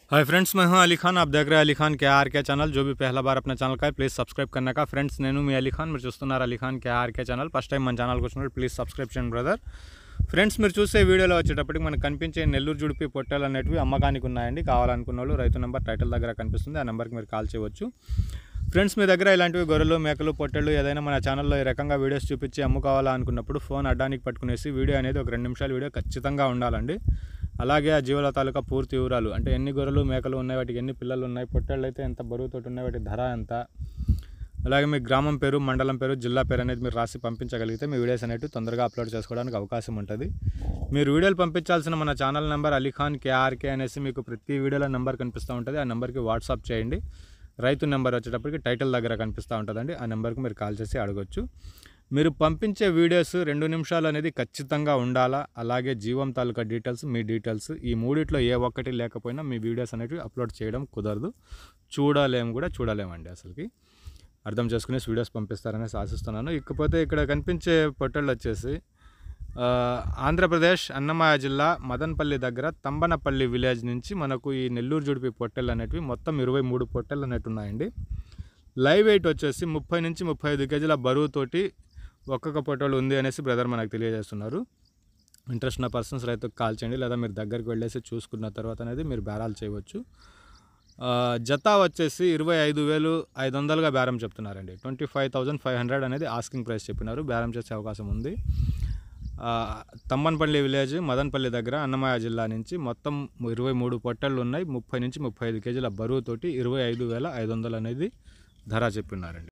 Hi friends, मैं हूं अली खान। आप देख रहे हैं अली खान के आर के चैनल। जो भी पहला बार अपना ఛానల్ का है प्लीज़ सब्सक्రైబ్ करने का। ఫ్రెండ్స్, నేను మీ అలీ ఖాన్, మీరు చూస్తున్నారు Ali Khan KRK channel. First time మన ఛానల్కి వచ్చినప్పుడు ప్లీజ్ సబ్స్క్రైబ్ చేయండి బ్రదర్। ఫ్రెండ్స్, మీరు చూసే వీడియోలో వచ్చేటప్పటికి మనకు కనిపించే నెల్లూరు జుడిపి పొట్టేలు అనేటివి అమ్మకానికి ఉన్నాయండి। కావాలనుకున్న వాళ్ళు రైతు నెంబర్ టైటిల్ దగ్గర కనిపిస్తుంది, ఆ నెంబర్కి మీరు కాల్ చేయవచ్చు। ఫ్రెండ్స్, మీ దగ్గర ఇలాంటివి గొర్రెలు, మేకలు, పొట్టేళ్ళు ఏదైనా మన ఛానల్లో ఈ రకంగా వీడియోస్ చూపించి అమ్ముకోవాలా అనుకున్నప్పుడు ఫోన్ అడ్డానికి పట్టుకునేసి వీడియో అనేది ఒక 2 నిమిషాల వీడియో ఖచ్చితంగా ఉండాలండి। అలాగే ఆ జీవుల తాలూకా పూర్తి వివరాలు, అంటే ఎన్ని గొర్రెలు, మేకలు ఉన్నాయి, వాటికి ఎన్ని పిల్లలు ఉన్నాయి, పొట్టేళ్ళు అయితే ఎంత బరువుతోటి ఉన్నాయి, వాటి ధర ఎంత, అలాగే మీ గ్రామం పేరు, మండలం పేరు, జిల్లా పేరు అనేది మీరు రాసి పంపించగలిగితే మీ వీడియోస్ అనేవి తొందరగా అప్లోడ్ చేసుకోవడానికి అవకాశం ఉంటుంది। మీరు వీడియోలు పంపించాల్సిన మన channel number Ali Khan KRK అనేసి మీకు ప్రతి వీడియోలో నెంబర్ కనిపిస్తూ ఉంటుంది। ఆ నెంబర్కి వాట్సాప్ చేయండి। రైతు నెంబర్ వచ్చేటప్పటికి టైటిల్ దగ్గర కనిపిస్తూ ఉంటుందండి, ఆ నెంబర్కి మీరు కాల్ చేసి అడగొచ్చు। మీరు పంపించే వీడియోస్ 2 నిమిషాలు అనేది ఖచ్చితంగా ఉండాలా। అలాగే జీవం తాలూకా డీటెయిల్స్, మీ డీటెయిల్స్, ఈ మూడిట్లో ఏ ఒక్కటి లేకపోయినా మీ వీడియోస్ అనేవి అప్లోడ్ చేయడం కుదరదు, చూడలేమండి అసలుకి। అర్థం చేసుకునే వీడియోస్ పంపిస్తారనేసి ఆశిస్తున్నాను। ఇకపోతే ఇక్కడ కనిపించే పొట్టేళ్ళు వచ్చేసి ఆంధ్రప్రదేశ్ అన్నమయ్య జిల్లా మదనపల్లి దగ్గర తంబనపల్లి విలేజ్ నుంచి మనకు ఈ నెల్లూరు జుడిపి పొట్టేళ్ళు అనేటివి మొత్తం 23 పొట్టేళ్ళు అనేవి ఉన్నాయండి। లైవ్ వెయిట్ వచ్చేసి 30 నుంచి 35 కేజీల బరువుతోటి ఒక్కొక్క పొట్టేళ్ళు ఉంది అనేసి బ్రదర్ మనకు తెలియజేస్తున్నారు। ఇంట్రెస్ట్ ఉన్న పర్సన్స్ రైతుకు కాల్ చేయండి, లేదా మీరు దగ్గరికి వెళ్ళేసి చూసుకున్న తర్వాత అనేది మీరు బేరాలు చేయవచ్చు। జత వచ్చేసి 25,500గా బేరం చెప్తున్నారండి। 25,500 అనేది ఆస్కింగ్ ప్రైస్ చెప్పినారు, బేరం చేసే అవకాశం ఉంది। తంబనపల్లి విలేజ్ మదనపల్లి దగ్గర అన్నమయ్య జిల్లా నుంచి మొత్తం 23 పొట్టేళ్ళు ఉన్నాయి। 30 నుంచి 35 కేజీల బరువుతోటి 25,500 అనేది ధర చెప్పినారండి।